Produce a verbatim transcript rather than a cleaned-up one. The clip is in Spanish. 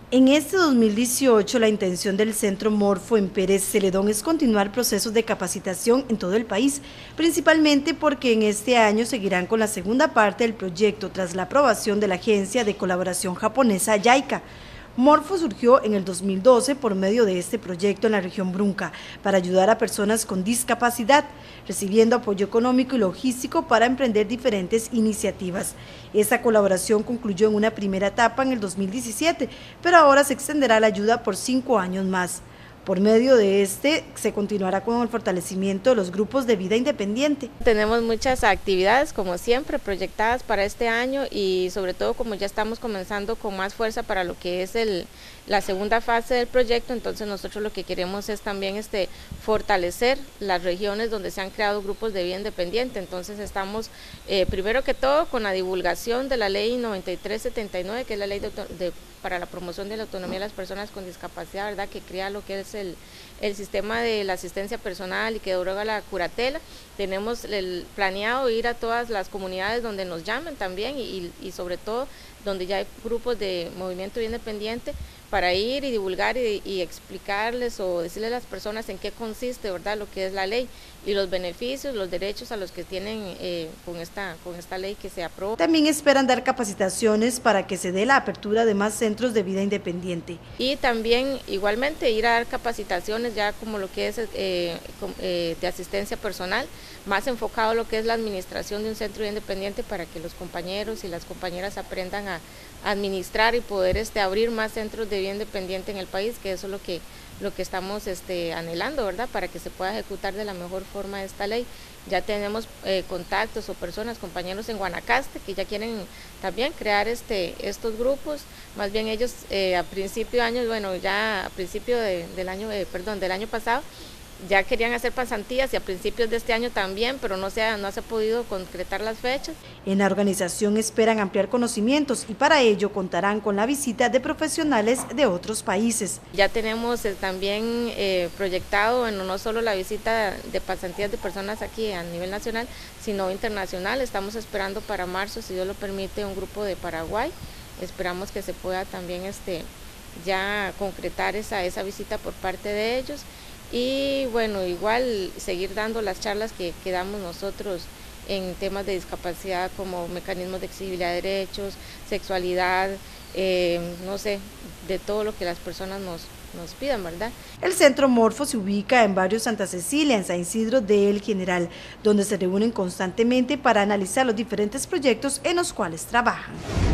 En este dos mil dieciocho, la intención del Centro Morfo en Pérez Celedón es continuar procesos de capacitación en todo el país, principalmente porque en este año seguirán con la segunda parte del proyecto tras la aprobación de la Agencia de Colaboración Japonesa JICA. Morfo surgió en el dos mil doce por medio de este proyecto en la región Brunca para ayudar a personas con discapacidad, recibiendo apoyo económico y logístico para emprender diferentes iniciativas. Esta colaboración concluyó en una primera etapa en el dos mil diecisiete, pero ahora se extenderá la ayuda por cinco años más. Por medio de este, se continuará con el fortalecimiento de los grupos de vida independiente. Tenemos muchas actividades, como siempre, proyectadas para este año y sobre todo como ya estamos comenzando con más fuerza para lo que es el, la segunda fase del proyecto, entonces nosotros lo que queremos es también este, fortalecer las regiones donde se han creado grupos de vida independiente. Entonces estamos, eh, primero que todo, con la divulgación de la ley noventa y tres setenta y nueve, que es la ley de, de, para la promoción de la autonomía de las personas con discapacidad, ¿verdad?, que crea lo que es el, el sistema de la asistencia personal y que deroga la curatela. Tenemos el planeado ir a todas las comunidades donde nos llamen también y, y sobre todo donde ya hay grupos de movimiento independiente, para ir y divulgar y, y explicarles o decirles a las personas en qué consiste, ¿verdad?, lo que es la ley y los beneficios, los derechos a los que tienen eh, con, esta, con esta ley que se aprobó. También esperan dar capacitaciones para que se dé la apertura de más centros de vida independiente. Y también igualmente ir a dar capacitaciones ya como lo que es eh, eh, de asistencia personal, más enfocado a lo que es la administración de un centro independiente para que los compañeros y las compañeras aprendan a administrar y poder este, abrir más centros de vida independiente en el país, que eso es lo que, lo que estamos este, anhelando, ¿verdad?, para que se pueda ejecutar de la mejor forma esta ley. Ya tenemos eh, contactos o personas, compañeros en Guanacaste que ya quieren también crear este, estos grupos. Más bien ellos eh, a principio de año, bueno, ya a principio de, del año, eh, perdón, del año pasado, ya querían hacer pasantías y a principios de este año también, pero no se ha, no se ha podido concretar las fechas. En la organización esperan ampliar conocimientos y para ello contarán con la visita de profesionales de otros países. Ya tenemos eh, también eh, proyectado, bueno, no solo la visita de pasantías de personas aquí a nivel nacional, sino internacional. Estamos esperando para marzo, si Dios lo permite, un grupo de Paraguay. Esperamos que se pueda también este, ya concretar esa, esa visita por parte de ellos. Y bueno, igual seguir dando las charlas que, que damos nosotros en temas de discapacidad como mecanismos de exigibilidad de derechos, sexualidad, eh, no sé, de todo lo que las personas nos, nos pidan, ¿verdad? El Centro Morfo se ubica en barrio Santa Cecilia, en San Isidro de El General, donde se reúnen constantemente para analizar los diferentes proyectos en los cuales trabajan.